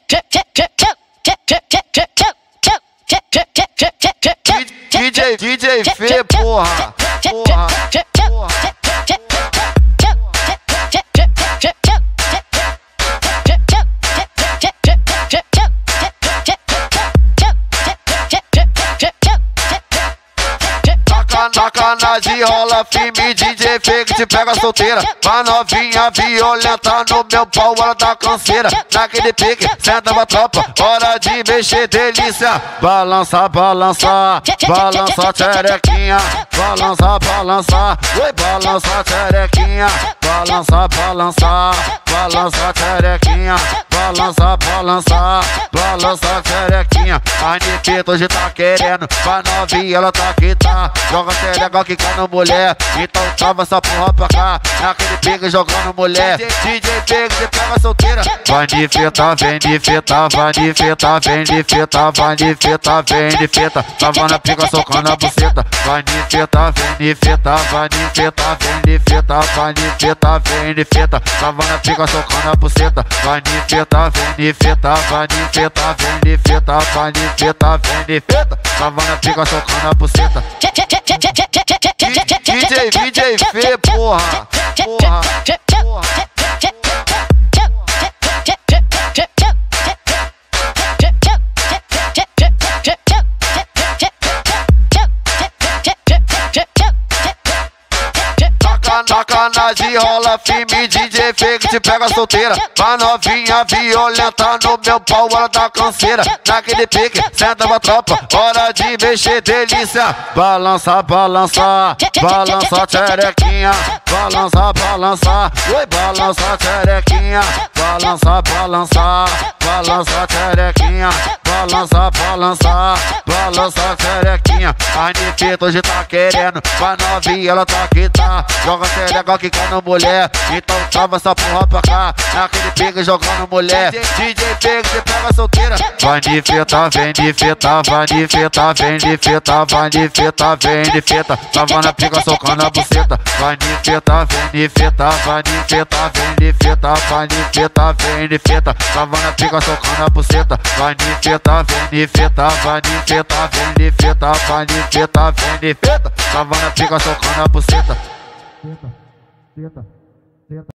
DJ Fê, porra. Sacanagem rola firme, DJ Fê que te pega solteira. Mas novinha violenta no meu pau, ela dá canseira. Naquele pique, senta pra tropa, hora de mexer, delícia. Balança, balança, balança tcherequinha. Balança, balança, oi, balança tcherequinha. Balança, balança, balança tcherequinha. Balança, balança, balança tcherequinha. A Nikita hoje tá querendo, mas novinha ela tá que tá. Joga legal que cai no mulher, então trava essa porra pra cá. Naquele pique jogando mulher, DJ pega, você pega solteira. Vai de fita, vem de fita, vai de fita, vem de fita, vai de fita, vem de fita. Tava na pica socando a buceta. Vai de fita, vem de fita, vai de fita, vem de fita, vai de fita, vem de fita. Tava na pica socando a buceta. Vai de fita, vem de fita, vai de fita, vem de fita, vai de fita, vem de fita. Tava na pica socando a buceta. DJ Fê, porra. Sacanagem rola firme, DJ Fê que te pega solteira. Mas novinha violenta no meu pau, ela dá canseira. Naquele pique, senta pra tropa, hora de mexer, delícia. Balança, balança, balança tcherequinha. Balança, balança, oi, balança tcherequinha. Balança, balança, balança tcherequinha. Balança, balança, balança tcherequinha. A Nikita hoje tá querendo, mas novinha ela tá que tá. Joga legal que cai no mulher, então trava essa porra pra cá. Naquele pique jogando mulher, DJ pega, você pega solteira. Vai de fita, vem de fita, vai de fita, vem de fita, vai de fita, vem de fita. Tava na pica socando a buceta. Vai de fita, vem de fita, vai de fita, vem de fita, vai de fita, vem de fita. Tava na pica socando a buceta. Vai de fita, vem de fita, vai de fita, vem de fita, vai de fita, vem de fita. Tava na pica socando a buceta. Tenta, tenta, tenta.